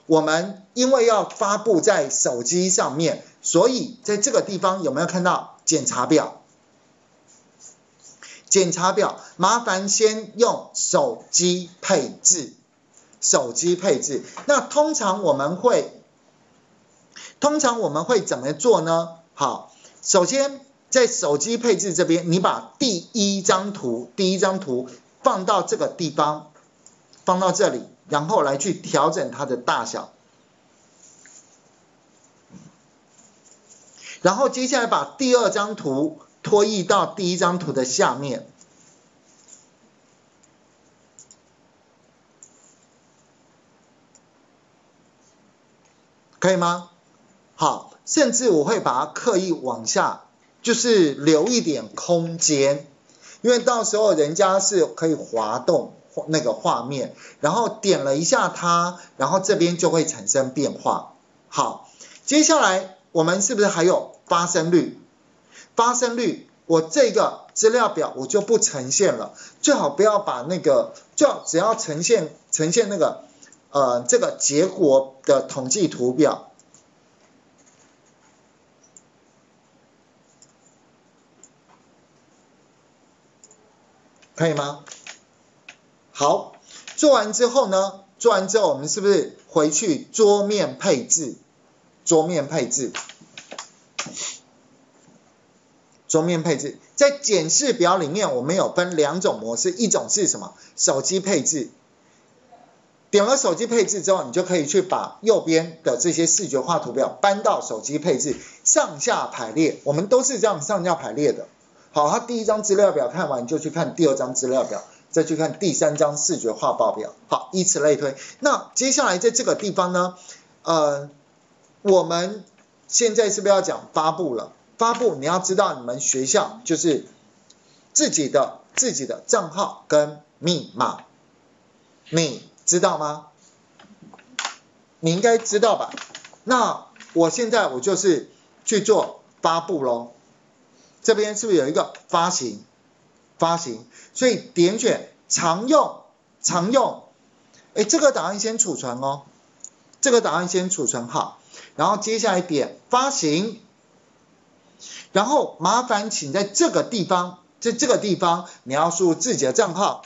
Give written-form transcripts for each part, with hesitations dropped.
我们因为要发布在手机上面，所以在这个地方有没有看到检查表？检查表麻烦先用手机配置，手机配置。那通常我们会怎么做呢？好，首先在手机配置这边，你把第一张图放到这个地方，放到这里，然后来去调整它的大小。然后接下来把第二张图拖移到第一张图的下面。可以吗？好，甚至我会把它刻意往下，就是留一点空间，因为到时候人家是可以滑动那个画面，然后点了一下它，然后这边就会产生变化。好，接下来我们是不是还有发生率？发生率，我这个资料表我就不呈现了，最好不要把那个，只要呈现那个这个结果的统计图表。可以吗？好，做完之后呢，我们是不是回去桌面配置？桌面配置，在检视表里面，我们有分两种模式，一种是什么？手机配置。点了手机配置之后，你就可以去把右边的这些视觉化图表搬到手机配置，上下排列，我们都是这样上下排列的。好，他第一张资料表看完，就去看第二张资料表，再去看第三张视觉化报表。好，以此类推。那接下来在这个地方呢，我们现在是不是要讲发布了？发布你要知道，你们学校就是自己的账号跟密码，你知道吗？你应该知道吧？那我现在我就是去做发布咯。这边是不是有一个发行？所以点选常用，这个档案先储存哦，好，然后接下来点发行，然后麻烦请在这个地方，你要输入自己的账号。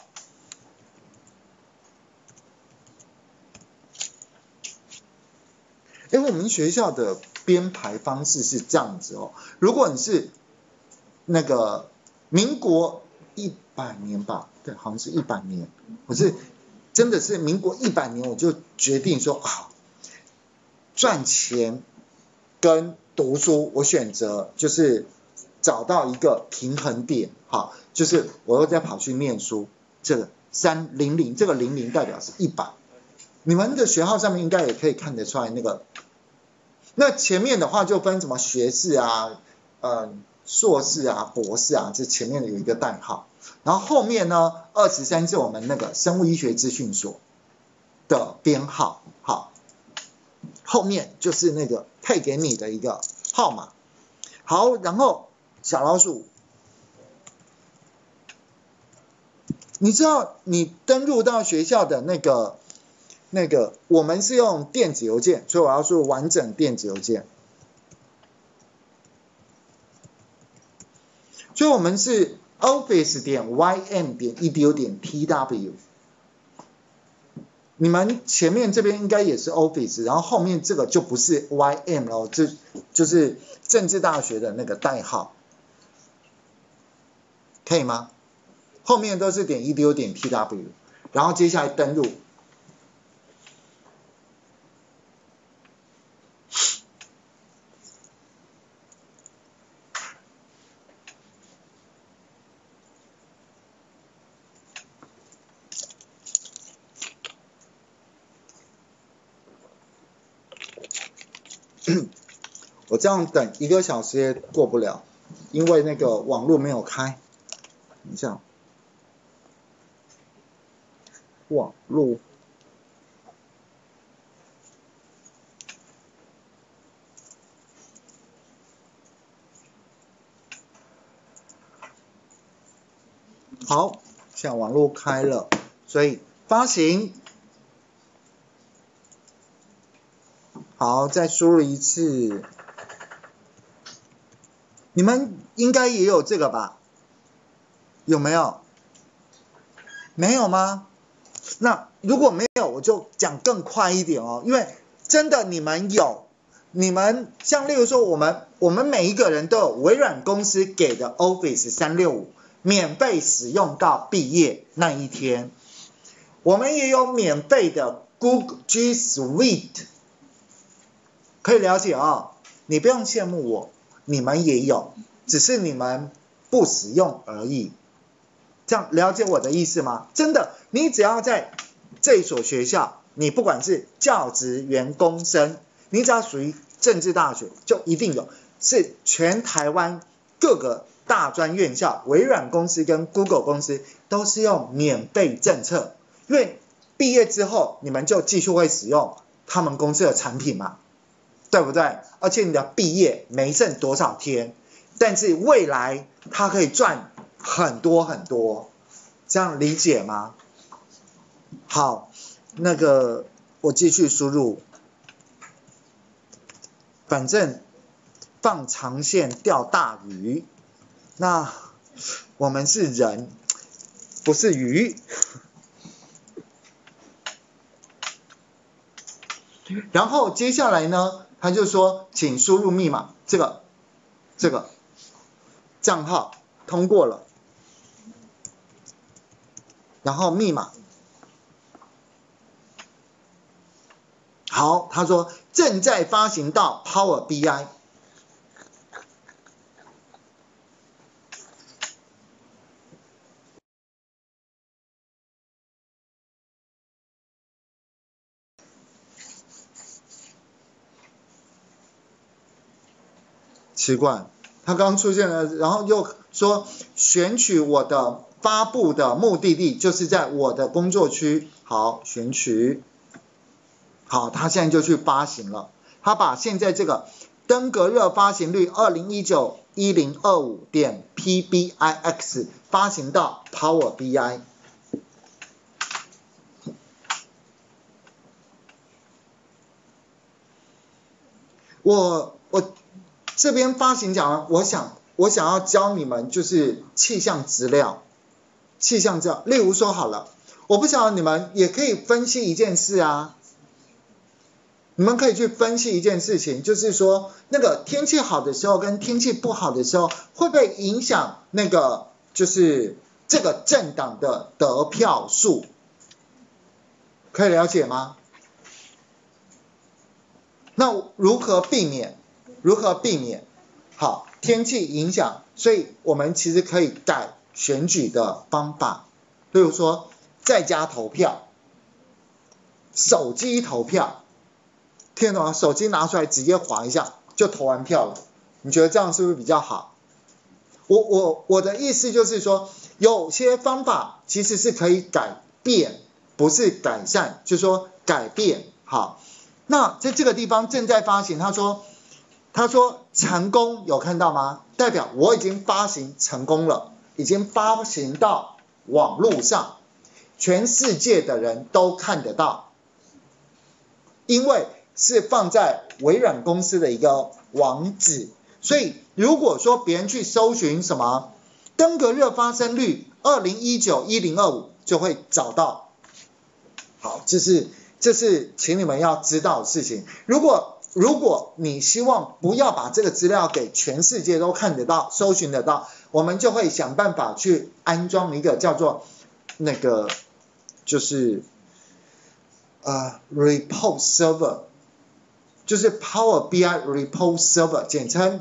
我们学校的编排方式是这样子哦，如果你是那个民国100年吧，对，好像是100年，我是真的是民国100年，我就决定说赚钱跟读书，我选择就是找到一个平衡点，好，就是我又再跑去念书，这个300，这个00代表是100，你们的学号上面应该也可以看得出来那个。那前面的话就分什么学士啊、硕士啊、博士啊，这前面有一个代号。然后后面呢，23是我们那个生物医学资讯所的编号，好，后面就是那个配给你的一个号码。好，然后小老鼠，你知道你登入到学校的那个我们是用电子邮件，所以我要输入完整电子邮件。所以我们是 office.ym.edu.tw， 你们前面这边应该也是 office， 然后后面这个就不是 ym 了，就是政治大学的那个代号，可以吗？后面都是.edu.tw， 然后接下来登入。我这样等1个小时也过不了，因为那个网络没有开。等一下，网络好，现在网络开了，所以发行好，再输入一次。你们应该也有这个吧？有没有？没有吗？那如果没有，我就讲更快一点哦，因为真的你们有，你们像例如说我们每一个人都有微软公司给的 Office 365免费使用到毕业那一天，我们也有免费的 Google G Suite， 可以了解哦，你不用羡慕我，你们也有，只是你们不使用而已。这样了解我的意思吗？真的，你只要在这一所学校，你不管是教职员工生，你只要属于政治大学，就一定有，是全台湾各个大专院校，微软公司跟 Google 公司都是用免费政策，因为毕业之后你们就继续会使用他们公司的产品嘛，对不对？而且你的毕业没剩多少天，但是未来它可以赚很多很多，这样理解吗？好，那个我继续输入，反正放长线钓大鱼，那我们是人，不是鱼。然后接下来呢，他就说请输入密码，这个账号通过了，然后密码，好，他说正在发行到 Power BI， 奇怪，他刚出现了，然后又说选取我的发布的目的地就是在我的工作区，好，选取，好，他现在就去发行了，他把现在这个登革热发行率2019-1025.PBIX 发行到 Power BI。我这边发行讲完，我想要教你们就是气象资料，例如说好了，我不晓得你们也可以分析一件事啊，你们可以去分析一件事情，就是说那个天气好的时候跟天气不好的时候，会不会影响那个就是这个政党的得票数？可以了解吗？那如何避免？好，天气影响，所以我们其实可以改选举的方法，例如说在家投票、手机投票，听懂吗？手机拿出来直接滑一下就投完票了，你觉得这样是不是比较好？我的意思就是说，有些方法其实是可以改变，不是改善，就是说改变。好，那在这个地方正在发行，他说成功，有看到吗？代表我已经发行成功了，已经发行到网络上，全世界的人都看得到，因为是放在微软公司的一个网址，所以如果说别人去搜寻什么登革热发生率2019-1025就会找到。好，这是请你们要知道的事情。如果你希望不要把这个资料给全世界都看得到、搜寻得到，我们就会想办法去安装一个叫做那个就是report server， 就是 Power BI report server， 简称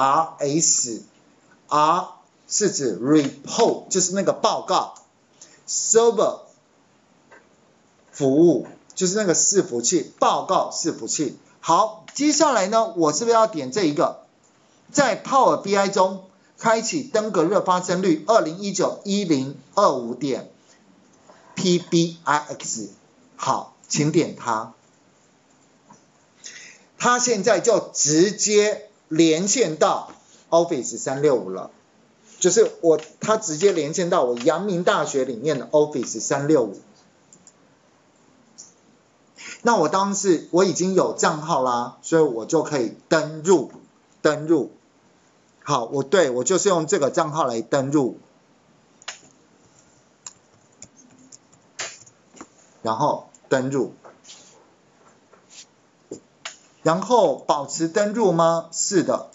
RS，R 是指 report， 就是那个报告 ，server 服务就是那个伺服器，报告伺服器。好，接下来呢，我是不是要点这一个，在 Power BI 中开启登革热发生率2019-1025.PBIX， 好，请点它。它现在就直接连线到 Office 365了，就是它直接连线到我阳明大学里面的 Office 365。 那我当时我已经有账号啦，所以我就可以登入。好，我就是用这个账号来登入，然后登入，然后保持登入吗？是的。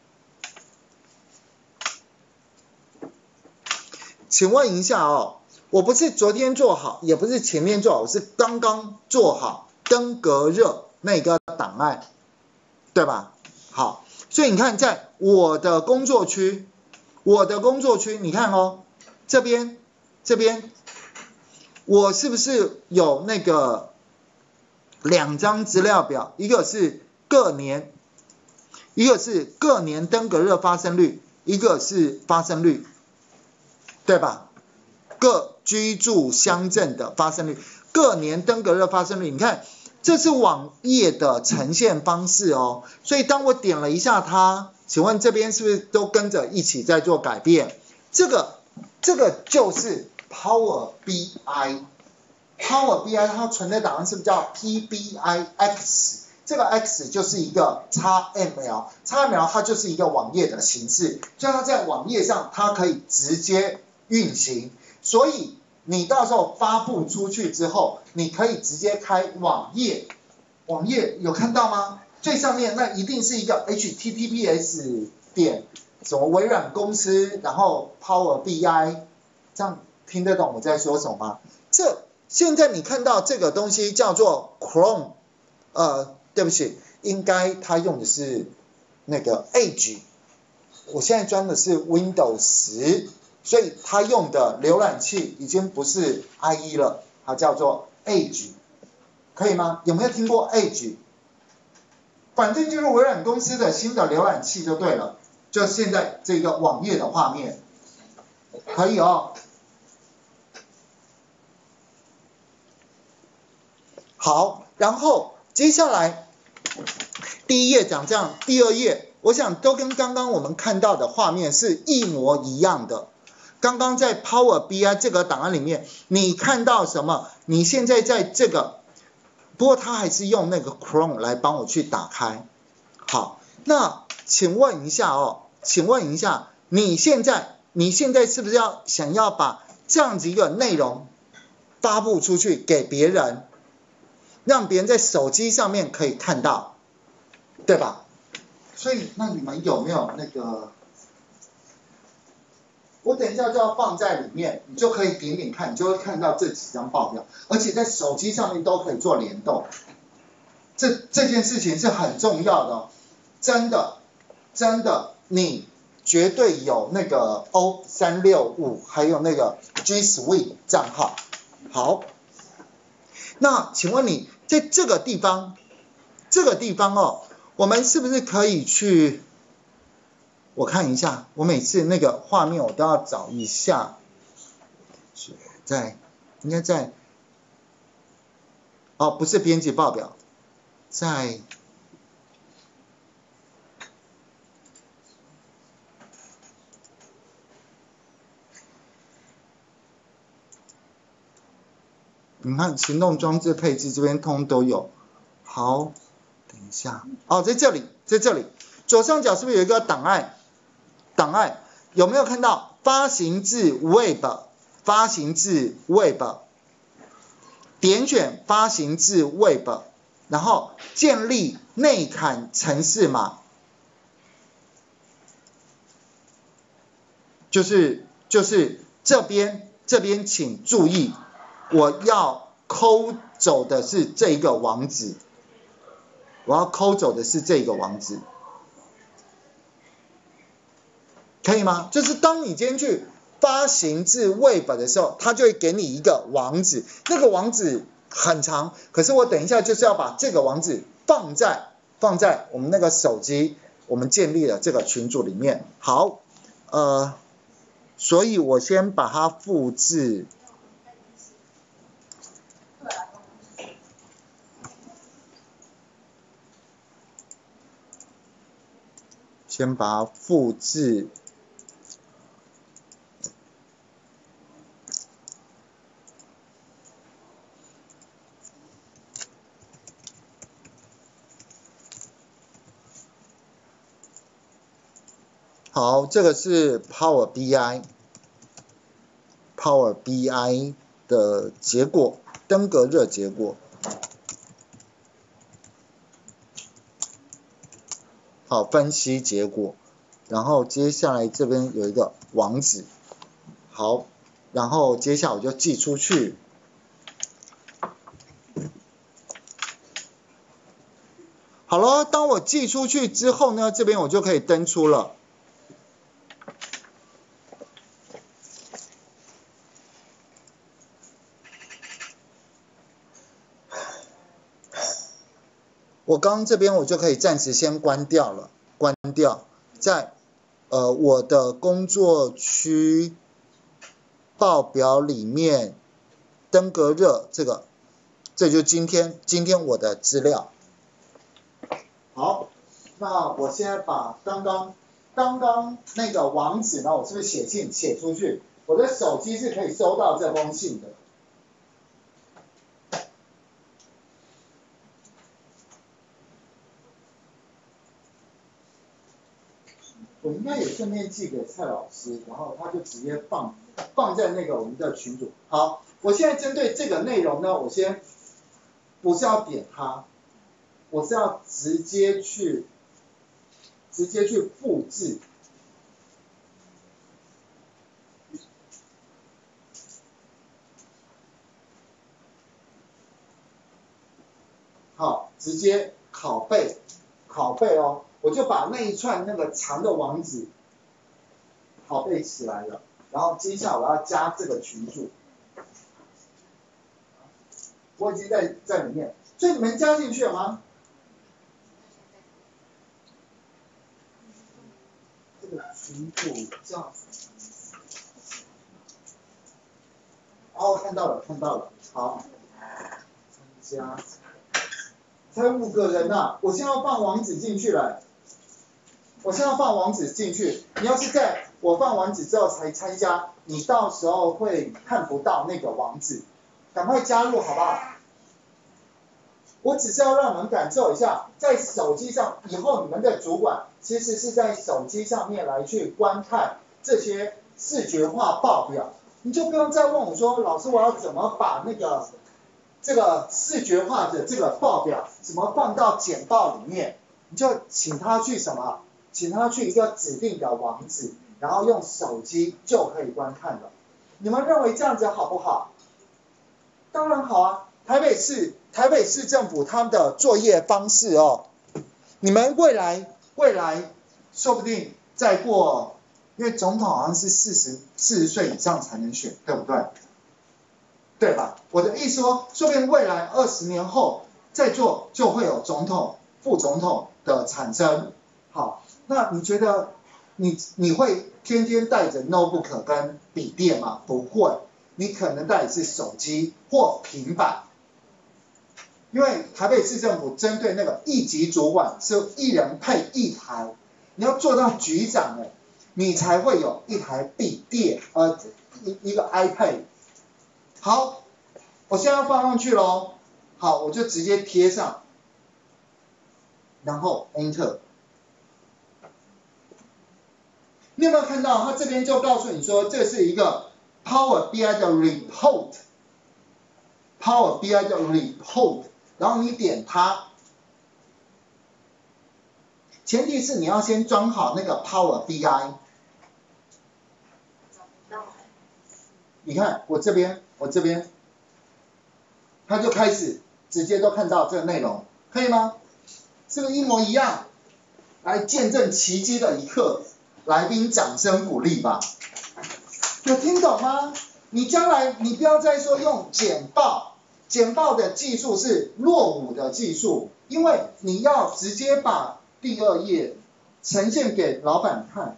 请问一下哦，我不是昨天做好，也不是前天做好，我是刚刚做好登革热那个档案，对吧？好，所以你看，在我的工作区，你看哦，这边，我是不是有那个2张资料表？一个是各年登革热发生率，一个是发生率，对吧？各居住乡镇的发生率，各年登革热发生率，你看，这是网页的呈现方式哦。所以当我点了一下它，请问这边是不是都跟着一起在做改变？这个就是 Power BI。Power BI 它存在档案是不是叫 PBIX？ 这个 X 就是一个 XML，XML 它就是一个网页的形式，就它在网页上它可以直接运行。所以你到时候发布出去之后，你可以直接开网页有看到吗？最上面那一定是一个 https 点什么微软公司，然后 Power BI， 这样听得懂我在说什么吗？现在你看到这个东西叫做 Chrome， 对不起，应该它用的是那个 Edge， 我现在装的是 Windows 10。所以它用的浏览器已经不是 IE 了，它叫做 Edge， 可以吗？有没有听过 Edge？ 反正就是微软公司的新的浏览器就对了，就现在这个网页的画面，可以哦。好，然后接下来第一页讲这样，第二页我想都跟刚刚我们看到的画面是一模一样的。刚刚在 Power BI 这个档案里面，你看到什么？你现在在这个，不过它还是用那个 Chrome 来帮我去打开。好，那请问一下，你现在是不是想要把这样子一个内容发布出去给别人，让别人在手机上面可以看到，对吧？所以那你们有没有那个？我等一下就要放在里面，你就可以点点看，你就会看到这几张报表，而且在手机上面都可以做联动。这件事情是很重要的哦，真的，你绝对有那个 O365，还有那个 G Suite 账号。好，那请问你在这个地方哦，我们是不是可以去？我看一下，我每次那个画面我都要找一下，应该在，哦，不是编辑报表，在，你看行动装置配置这边通都有。好，等一下，哦，在这里，左上角是不是有一个档案？有没有看到发行至 Web， 点选发行至 Web， 然后建立内嵌程式码，就是这边请注意，我要抠走的是这个网址，可以吗？就是当你今天去发行至 Web 的时候，它就会给你一个网址，那个网址很长，可是我等一下就是要把这个网址放在我们那个手机我们建立的这个群组里面。好，所以我先把它复制。 好，这个是 Power BI，Power BI 的结果，登革热结果。好，分析结果。然后接下来这边有一个网址。好，然后接下来我就寄出去。好了，当我寄出去之后呢，这边我就可以登出了。我刚这边我就可以暂时先关掉了，关掉，在我的工作区报表里面，登革热这就今天我的资料。好，那我先把刚刚那个网址呢，我是不是写出去？我的手机是可以收到这封信的。我应该也顺便寄给蔡老师，然后他就直接放在那个我们的群组。好，我现在针对这个内容呢，我先不是要点它，我是要直接去复制。好，直接拷贝哦，我就把那一串那个长的网址拷贝起来了，然后接下来我要加这个群组，我已经在里面，所以你们加进去了吗？这个群组叫，哦，看到了，好，参加。才5个人呐，我现在要放网址进去了。你要是在我放网址之后才参加，你到时候会看不到那个网址，赶快加入好不好？我只是要让你们感受一下，在手机上，以后你们的主管其实是在手机上面来去观看这些视觉化报表，你就不用再问我说，老师我要怎么把这个视觉化的这个报表怎么放到简报里面，你就请他去什么？请他去一个指定的网址，然后用手机就可以观看了。你们认为这样子好不好？当然好啊，台北市政府他们的作业方式哦，你们未来说不定再过，因为总统好像是40岁以上才能选，对不对？对吧？我的意思说不定未来20年后再做就会有总统、副总统的产生。好，那你觉得你会天天带着 notebook 跟笔电吗？不会，你可能带的是手机或平板。因为台北市政府针对那个1级主管是1人配1台，你要做到局长你才会有1台笔电，一个 iPad。好，我现在要放上去咯。好，我就直接贴上，然后 Enter。你有没有看到它这边就告诉你说这是一个 Power BI 的 report，Power BI 的 report， 然后你点它，前提是你要先装好那个 Power BI。你看我这边，它就开始直接都看到这个内容，可以吗？是不是一模一样？来见证奇迹的一刻，来宾掌声鼓励吧。有听懂吗？你将来你不要再说用简报的技术是落伍的技术，因为你要直接把第2页呈现给老板看。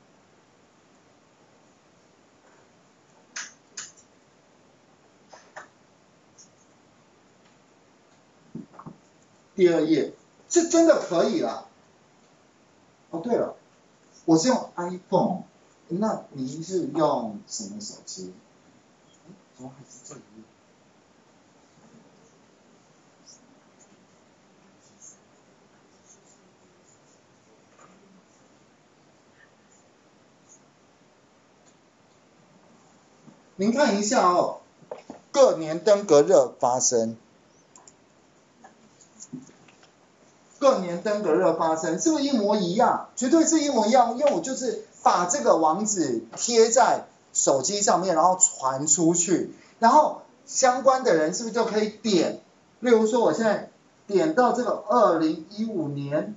第2页，是真的可以了。哦，对了，我是用 iPhone， 那您是用什么手机？怎么还是这一页？ 您看一下哦，各年登革热发生，各年登革热发生，是不是一模一样？绝对是一模一样，因为我就是把这个网址贴在手机上面，然后传出去，然后相关的人是不是就可以点？例如说，我现在点到这个2015年。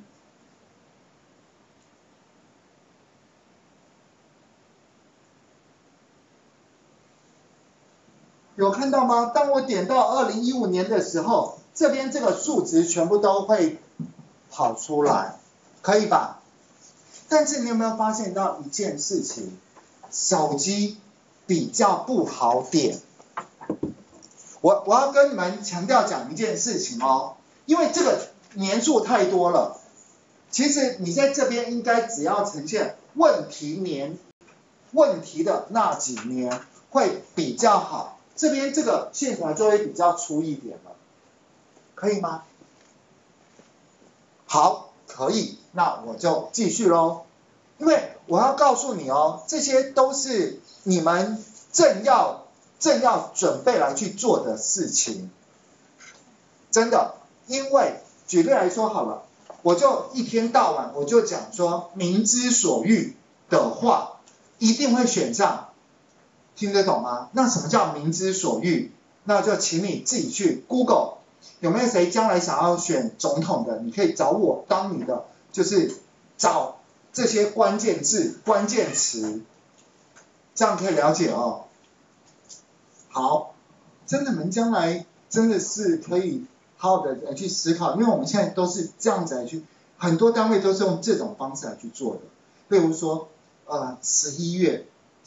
有看到吗？当我点到2015年的时候，这边这个数值全部都会跑出来，可以吧？但是你有没有发现到一件事情？手机比较不好点。我要跟你们强调讲一件事情哦，因为这个年数太多了，其实你在这边应该只要呈现问题年，问题的那几年会比较好。这边这个线条就会比较粗一点了，可以吗？好，可以，那我就继续咯。因为我要告诉你哦，这些都是你们正要准备来去做的事情，真的。因为举例来说好了，我就一天到晚我就讲说，民之所欲的话，一定会选上。听得懂吗？那什么叫民之所欲？那就请你自己去 Google， 有没有谁将来想要选总统的？你可以找我当你的，就是找这些关键字、关键词，这样可以了解哦。好，真的，你们将来真的是可以好好的来去思考，因为我们现在都是这样子来去，很多单位都是用这种方式来去做的。例如说，11月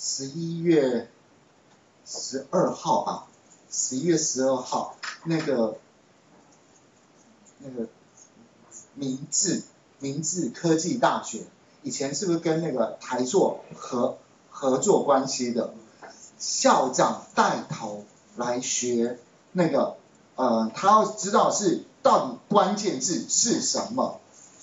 12号吧，11月12号那个明治科技大学，以前是不是跟那个台塑合作关系的？校长带头来学那个他要知道是到底关键字是什么。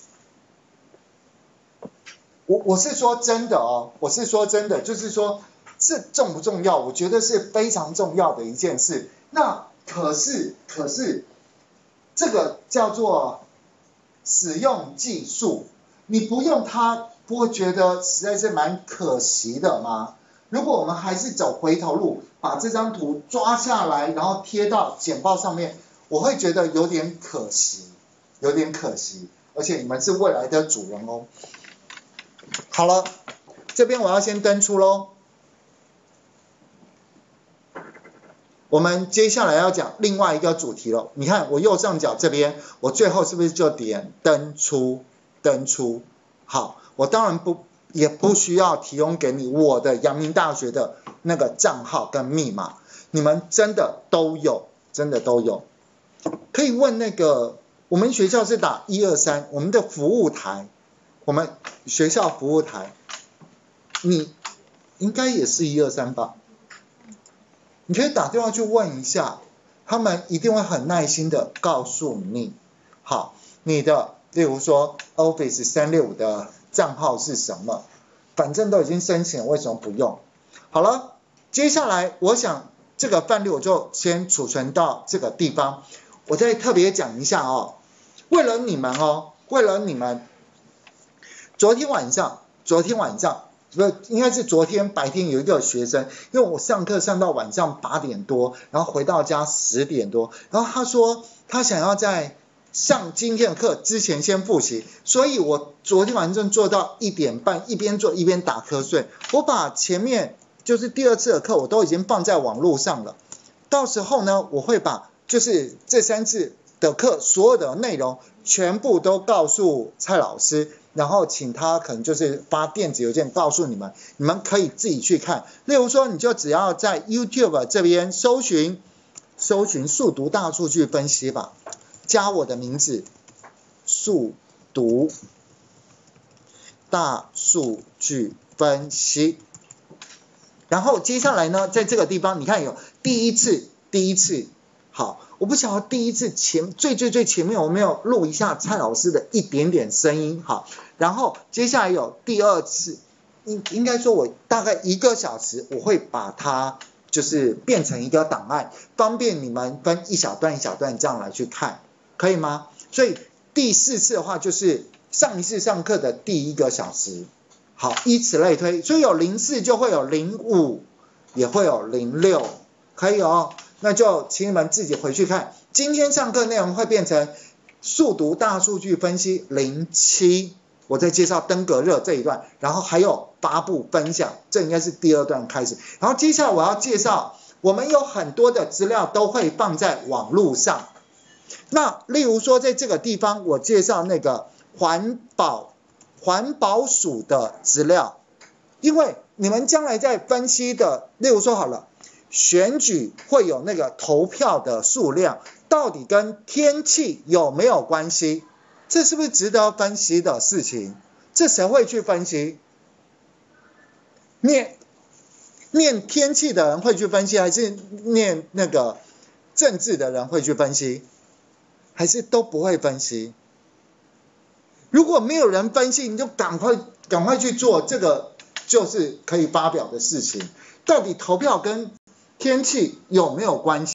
我是说真的哦，我是说真的，就是说。这重不重要？我觉得是非常重要的一件事。那可是这个叫做使用技术，你不用它，不会觉得实在是蛮可惜的吗？如果我们还是走回头路，把这张图抓下来，然后贴到简报上面，我会觉得有点可惜，有点可惜。而且你们是未来的主人哦。好了，这边我要先登出咯。我们接下来要讲另外一个主题了。你看我右上角这边，我最后是不是就点登出？好，我当然也不需要提供给你我的阳明大学的那个账号跟密码，你们真的都有，可以问那个，我们学校是打123，我们的服务台，我们学校服务台，你应该也是123吧？你可以打电话去问一下，他们一定会很耐心的告诉你。好，你的例如说 Office 365的账号是什么？反正都已经申请了，为什么不用？好了，接下来我想这个范例我就先储存到这个地方。我再特别讲一下哦，为了你们，昨天晚上。不是，应该是昨天白天有一个学生，因为我上课上到晚上8点多，然后回到家10点多，然后他说他想要在上今天的课之前先复习，所以我昨天晚上做到1点半，一边做一边打瞌睡。我把前面就是第2次的课我都已经放在网络上了，到时候呢，我会把就是这3次的课所有的内容全部都告诉蔡老师。然后请他可能就是发电子邮件告诉你们，你们可以自己去看。例如说，你就只要在 YouTube 这边搜寻速读大数据分析吧，加我的名字，速读大数据分析。然后接下来呢，在这个地方你看有第一次，好，我不晓得第一次最前面我没有录一下蔡老师的一点点声音，好，然后接下来有第2次，应该说我大概1个小时我会把它就是变成一个档案，方便你们分一小段一小段这样来去看，可以吗？所以第4次的话就是上一次上课的第1个小时，好，以此类推，所以有04就会有05，也会有06，可以哦，那就请你们自己回去看。今天上课内容会变成速读大数据分析07，我在介绍登革热这一段，然后还有发布分享，这应该是第2段开始。然后接下来我要介绍，我们有很多的资料都会放在网络上。那例如说在这个地方我介绍那个环保署的资料，因为你们将来在分析的，例如说好了，选举会有那个投票的数量，到底跟天气有没有关系？这是不是值得分析的事情？这谁会去分析？念天气的人会去分析，还是念那个政治的人会去分析？还是都不会分析？如果没有人分析，你就赶快去做，这个就是可以发表的事情。到底投票跟天气有没有关系？